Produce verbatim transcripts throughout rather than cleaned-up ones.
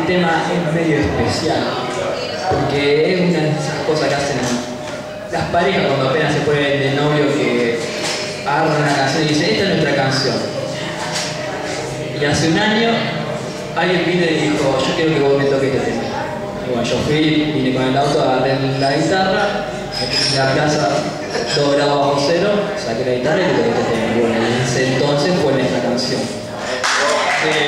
tema es medio especial, porque es una de esas cosas que hacen las parejas cuando apenas se ponen de novio, que agarran una canción y dicen, esta es nuestra canción. Y hace un año alguien vino y dijo, yo quiero que vos me toques este tema. Y bueno, yo fui, vine con el auto, agarré la guitarra, me puse en la plaza, dos grados bajo cero, saqué la guitarra y le toqué este tema. Y bueno, en ese entonces fue nuestra canción. Eh,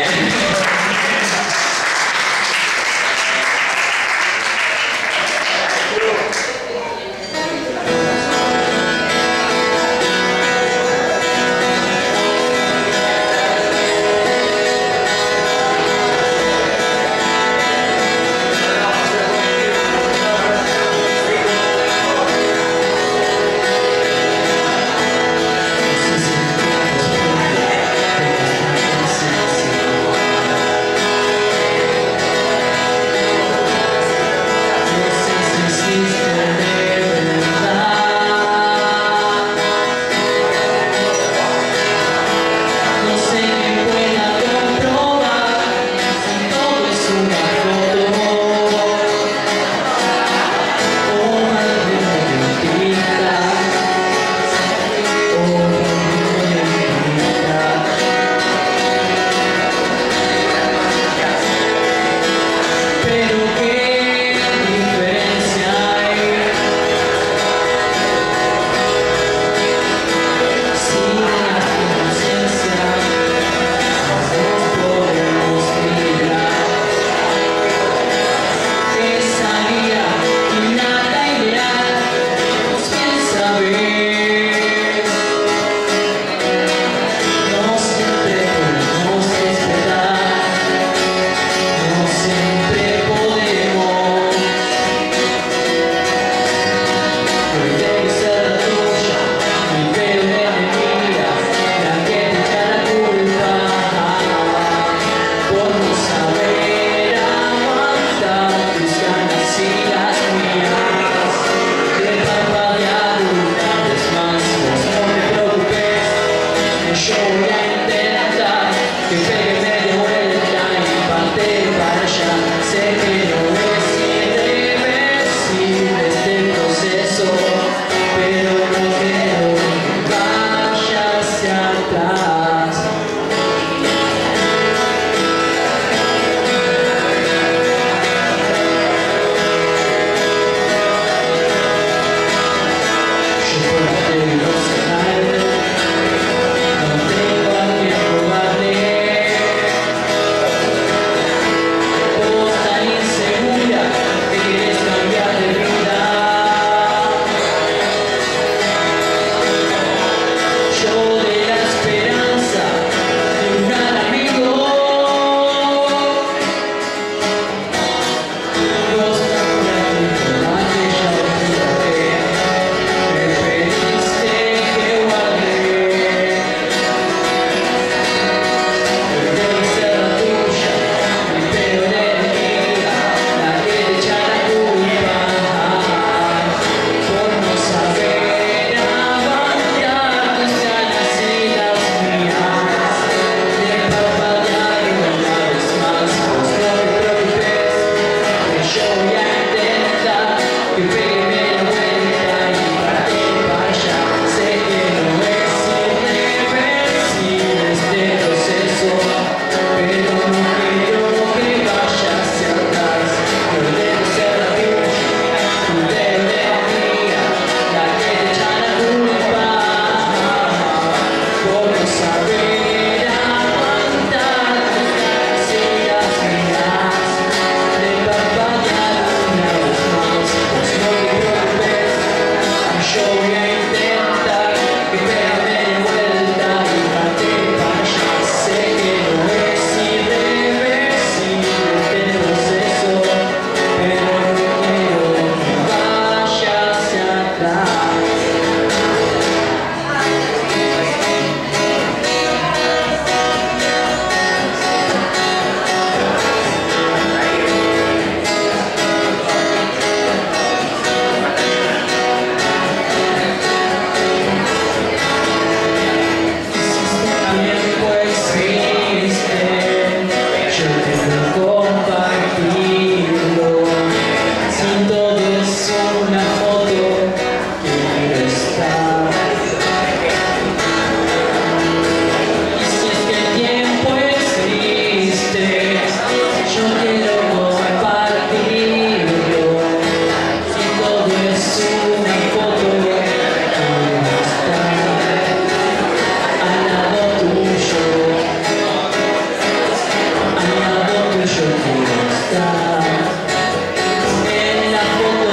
en la foto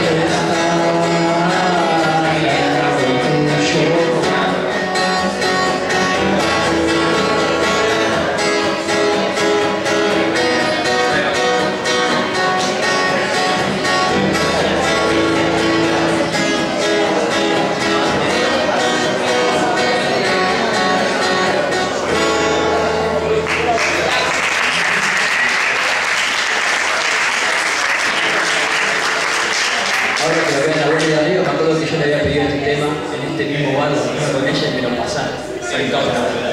ahora que lo vean la vuelta de arriba, me acuerdo que yo le había pedido este tema en este mismo bar, con ella y me lo pasaron.